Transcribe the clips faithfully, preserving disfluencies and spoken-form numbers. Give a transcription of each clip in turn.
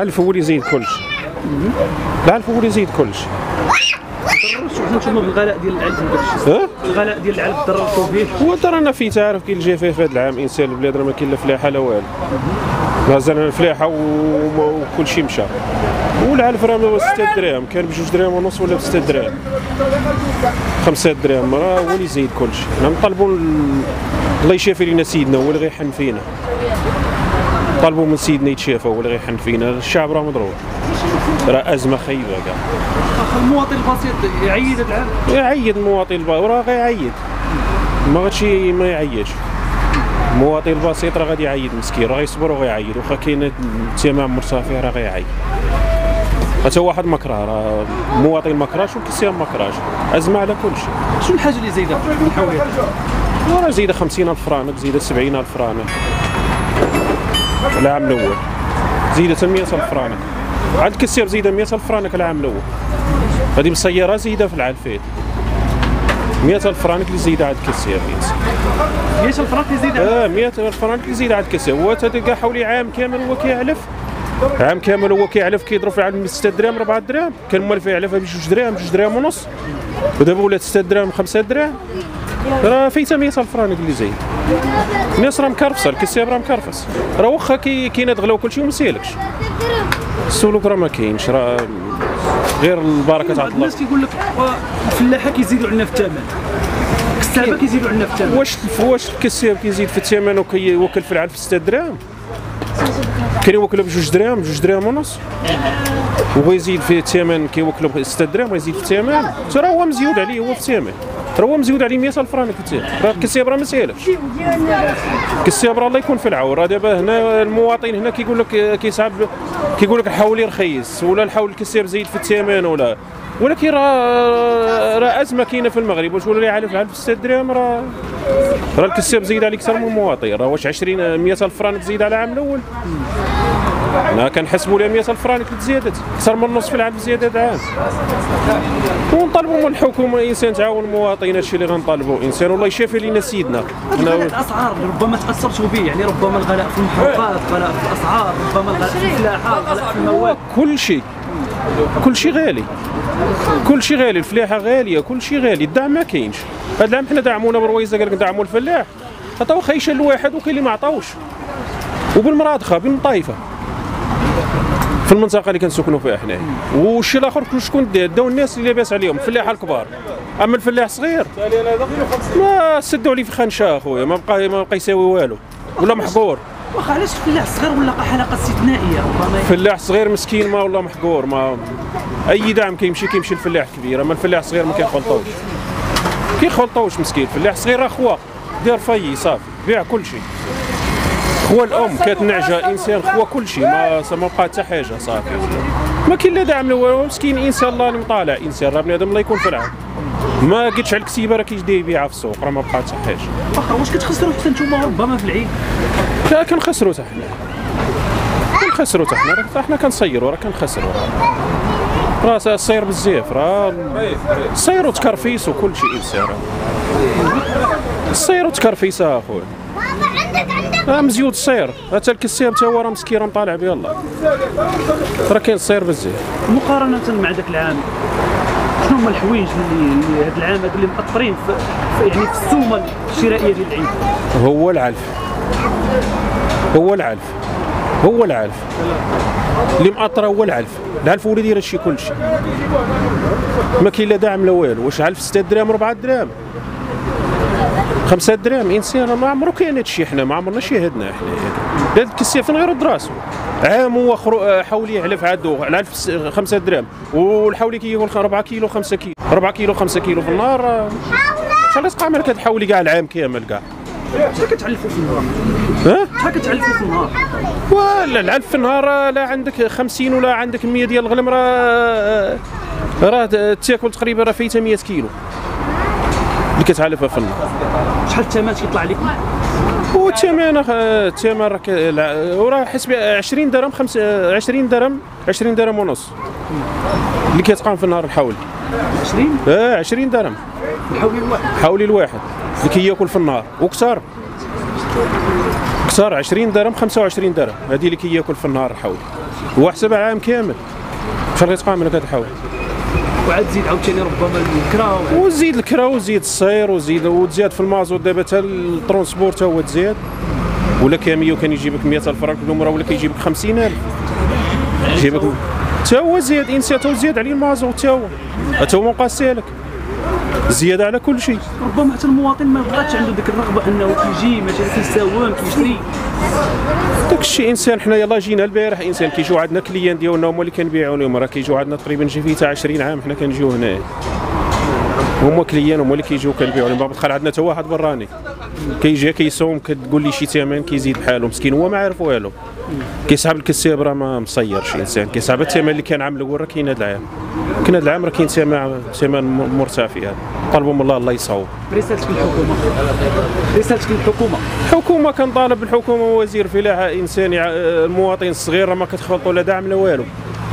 العلف هو اللي يزيد كلشي. العلف هو اللي يزيد كلشي. شنو نتوما بالغلاء ديال العلف وداكشي؟ الغلاء ديال العلف ضررتوا فيه؟ هو ضرنا فيه، تعرف كاين الجفاف هذا العام انسان البلاد راه ما كاين لا فلاحه لا والو. مازال الفلاحه وكل شيء مشى. والعلف راه ستة دراهم، كان بجوج دراهم ونص ولا بستة دراهم. خمسة دراهم راه هو اللي يزيد كلشي. حنا نطلبوا الله يشافي لينا سيدنا هو اللي غيحن فينا. طالبوا من سيدنا يتشافى هو اللي غيحن فينا، الشعب راه مضروب. راه ازمه خايبه كاع. المواطن البسيط يعيد هذا العام؟ يعيد المواطن البسيط وراه غيعيد. ما غادشي ما يعيدش. المواطن البسيط راه غادي يعيد مسكين، راه غيصبر وغيعيد، واخا كاين الثمن مرتفع راه غيعيد. حتى واحد ما كره، راه المواطن ما كراش والكسيان ما كراش، ازمه على كل شيء. شنو الحاجه اللي زايده في الحوالي؟ راه زايده خمسين ألف فرانك، زايده سبعين ألف فرانك. العام الاول زيدت مئة ألف فرانك، عاد الكسير زيده مئة ألف فرانك العام الاول. هذه بالسياره زيده في العام الفات مئة ألف فرانك اللي زيده عاد الكسير. مئة ألف فرانك اللي زيده؟ اه مئة ألف فرانك اللي زيده عاد الكسير. هو تلقى حوالي عام كامل هو كيعلف، عام كامل هو كيعلف كيضرب في العام ستة دراهم أربعة دراهم، كان مولف يعلفها بجوج دراهم جوج دراهم ونص، ودابا ولات ستة دراهم خمسة دراهم. راه فايته مئة ألف فرانك اللي زايد. الناس راه مكرفصه، الكسياب راه مكرفص، راه واخا كاين هاد الغلا وكلشي وما مسالكش. السلوك راه ما كاينش، راه غير البركه تاع الله. الناس كيقول لك الفلاحه كيزيدوا علينا في الثمن، الكسابه كيزيدوا علينا في الثمن. واش واش الكساب كيزيد في الثمن وكيوكل في العلف ستة دراهم؟ كاين يوكلوا بجوج دراهم بجوج دراهم ونص، وبغى يزيد في الثمن كيوكلوا ب ستة دراهم ويزيد في الثمن، راه هو مزيود عليه هو في الثمن، راه هو مزيود عليه مئة ألف فرانك في الثمن. راه الكساب راه ما ساهلش، الكساب راه الله يكون في العون. راه دابا هنا المواطن هنا كيقول لك كيصعب، كيقول لك الحولي رخيص ولا الحول الكساب زايد في الثمن ولا، ولكن راه راه ازمه كاينه في المغرب. واش ولا يعلف علف ستة دراهم؟ راه راه الكساب زايد عليه اكثر من المواطن. راه واش عشرين مئة ألف فرانك زايد على العام الاول؟ انا كنحسبوا لها مئة ألف فرانك تزادت اكثر من النصف في العام زياده هذا العام. ونطالبوا من الحكومه انسان تعاون المواطنين، هادشي اللي غنطالبوا انسان والله يشافي لينا سيدنا. غلاء الاسعار ربما تاثرتوا به، يعني ربما الغلاء في المحروقات، غلاء في الاسعار، ربما الغلاء في الفلاحه، غلاء في المواد، كل شيء كل شيء غالي، كل شيء غالي، الفلاحه غاليه، كل شيء غالي، الدعم ما كاينش. هذا العام حنا دعمونا برويزه، قال لك ندعموا الفلاح، عطاو خيشه لواحد وكاين اللي ما عطاوش. وبالمراضخه بالمطايفه في المنطقه اللي كنسكنوا فيها حنايا، والشيء الاخر شكون داو الناس اللي لاباس عليهم الفلاحه الكبار. اما الفلاح الصغير ما سدوا عليه في خنشه اخويا، ما بقى ما بقى يساوي والو ولا محقور. واخا علاش الفلاح الصغير ولا حلقه استثنائيه؟ ربما الفلاح الصغير مسكين ما والله محقور، ما اي دعم كيمشي كيمشي للفلاح الكبير، اما الفلاح الصغير ما كيخلطوش كيخلطوش مسكين. الفلاح الصغير راه خوا دار في صافي بيع كل شيء، خوا الام كتنعجه انسان، خوا كل شيء، ما ما بقى حتى حاجه صافي، ما كاين لا دعم لا والو. مسكين انسان الله اللي مطالع انسان، راه بنادم الله يكون في العون، ما قلتش على الكسيبه راه كيجي يبيعها في السوق، راه ما بقى حتى حاجه. واخا واش كتخسروا حتى نتوما ربما في العيد؟ لا كنخسروا حتى حنا، كنخسروا حتى حنا، راه حنا كنصيروا راه كنخسروا، راه الصير بزاف، راه الصير وتكرفيس وكل شيء انسان، الصير وتكرفيس اخويا، راه مزيود الصير، حتى الكساب حتى هو راه مسكين راه مطالع به الله، راه كاين الصير بزاف. مقارنه مع ذاك العام شنو هما الحوايج اللي هذا العام اللي مأثرين في, في يعني في السومه الشرائيه ديال العيد؟ هو العلف، هو العلف، هو العلف اللي مأثر، هو العلف، العلف هو اللي يدير هادشي كلشي، ما كاين لا دعم لا والو. واش علف ستة دراهم أربعة دراهم خمسة دراهم؟ انسان ما عمرو كاين هادشي، حنا ما عمرنا شاهدنا حنا هذا الكسيف غير راسو. عام هو حولي يعلف عادو العلف خمسة دراهم، والحولي كياكل أربعة كيلو خمسة كيلو أربعة كيلو خمسة كيلو في النهار، شحال تبقى عمرك كتحولي كاع العام كامل كاع؟ شحال كتعلفوا في النهار؟ ها؟ شحال كتعلفوا في النهار؟ ولا العلف في النهار لا عندك خمسين ولا عندك مية ديال الغلم، راه راه تاكل تقريبا راه فايته مية كيلو اللي كتعلفها في النهار. شحال الثمن كيطلع لكم؟ هو الثمن الثمن راه وراه حسب عشرين درهم خمسة عشرين درهم عشرين درهم ونص اللي كيتقام في النهار الحولي. عشرين؟ اه عشرين درهم الحولي الواحد، الحولي الواحد اللي كياكل في النهار، وكثر كثر عشرين درهم خمسة وعشرين درهم هذه اللي كياكل في النهار الحولي. هو حسب على العام كامل شحال غيتقام لك هاد الحوض. وعاد تزيد عاوتاني ربما الكرا وزيد الكرا وزيد الصير وزيد وتزاد في المازوت دابا حتى الترونسبور تا هو تزاد، ولا كاميو كان يجيبك مئة ألف فرنك اليوم راه ولا كيجيبك خمسين ألف يجيبك تا هو زاد انسان تا هو زاد عليه المازوت تا هو تا هو مابقى سالك زياده على كل شيء. ربما حتى المواطن ما بغاتش عنده ديك الرغبه انه كيجي مثلا كيساوم كيشري داك الشيء. انسان حنا يلاه جينا البارح انسان كيجيو عندنا كليان ديالنا هما اللي كنبيعوا لهم، راه كيجيو عندنا تقريبا شي فيه تاع عشرين عام حنا كنجيو هنا هما كليان هما اللي كيجيو كنبيعوا لهم. باغي تدخل عندنا حتى واحد براني كيجي كيصوم كتقول لي شي ثمن كيزيد بحالو مسكين هو ما عارف والو، كيسحب الكساب راه ما مصيرش انسان، كيسحب الثمن اللي كان عام الاول راه كاين هذا العام، كاين هذا العام راه كاين ثمن ثمن مرتفع. هذا طلبوا من الله الله يصاوب. رسالتك للحكومه رسالتك للحكومه الحكومه كنطالب الحكومه ووزير الفلاحه انسان المواطن الصغير راه ما كتخلطوا لا دعم لا والو.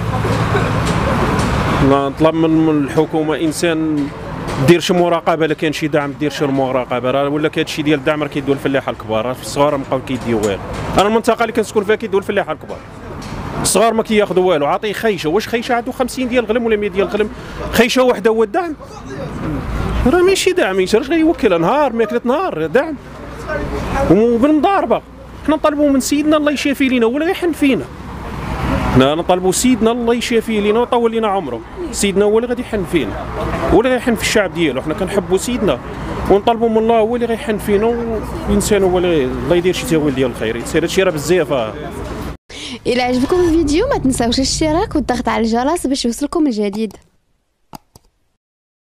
نطلب من الحكومه انسان دير شي مراقبه، الا كان شي دعم دير شي مراقبه، راه ولا كان شي ديال الدعم راه كيديو الفلاحه الكبار، راه في الصغار ما بقاو كيديو والو. انا المنطقه اللي كنسكن فيها كيديو الفلاحه الكبار، الصغار ما كياخذوا والو. عاطيه خيشه، واش خيشه عنده خمسين ديال الغلم ولا مية ديال الغلم؟ خيشه وحده هو الدعم؟ راه ماشي دعم، اش غيوكل نهار ماكله نهار دعم وبالمضاربه. حنا نطالبوا من سيدنا الله يشافي لينا ولا يحن فينا، حنا نطالبوا سيدنا الله يشافي لينا ويطول لينا عمره، سيدنا هو اللي غادي يحن فينا ولا غيحن في الشعب ديالو. حنا كنحبوا سيدنا ونطالبوا من الله هو اللي غيحن فينا، والانسان هو اللي الله يدير شي تاويل ديال الخير. يصير هادشي راه بزاف. إلا عجبكم الفيديو ما تنساوش الاشتراك والضغط على الجرس باش يوصلكم الجديد.